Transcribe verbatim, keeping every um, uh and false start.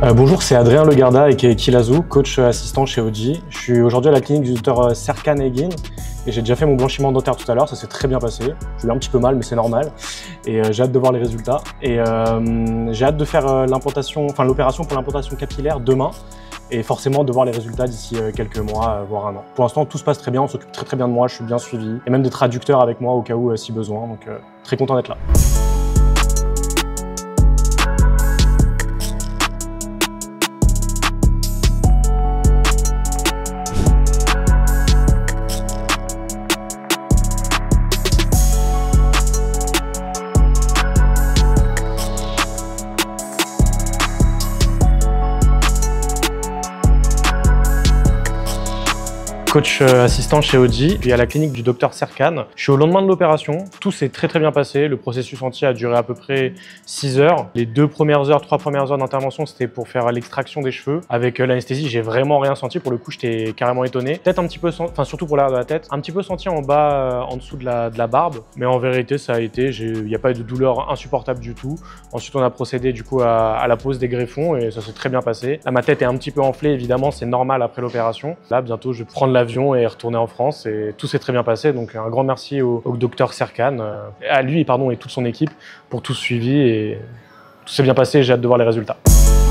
Euh, bonjour, c'est Adrien Legarda aka Kilazou, coach assistant chez O G. Je suis aujourd'hui à la clinique du docteur Serkan Egin et j'ai déjà fait mon blanchiment dentaire tout à l'heure, ça s'est très bien passé. J'ai eu un petit peu mal mais c'est normal et euh, j'ai hâte de voir les résultats. Et euh, j'ai hâte de faire euh, l'implantation, enfin l'opération pour l'implantation capillaire demain et forcément de voir les résultats d'ici euh, quelques mois, euh, voire un an. Pour l'instant tout se passe très bien, on s'occupe très très bien de moi, je suis bien suivi et même des traducteurs avec moi au cas où euh, si besoin, donc euh, très content d'être là. Coach assistant chez O G et à la clinique du docteur Serkan. Je suis au lendemain de l'opération, tout s'est très très bien passé, le processus entier a duré à peu près six heures. Les deux premières heures, trois premières heures d'intervention, c'était pour faire l'extraction des cheveux. Avec l'anesthésie, j'ai vraiment rien senti, pour le coup j'étais carrément étonné. Peut-être un petit peu, enfin surtout pour l'arrière de la tête, un petit peu senti en bas, euh, en dessous de la, de la barbe, mais en vérité ça a été, il n'y a pas eu de douleur insupportable du tout. Ensuite on a procédé du coup à, à la pose des greffons et ça s'est très bien passé. Là ma tête est un petit peu enflée évidemment, c'est normal après l'opération. Là bientôt je vais prendre la l'avion et retourner en France et tout s'est très bien passé, donc un grand merci au, au docteur Serkan, euh, à lui pardon et toute son équipe pour tout ce suivi et tout s'est bien passé et j'ai hâte de voir les résultats.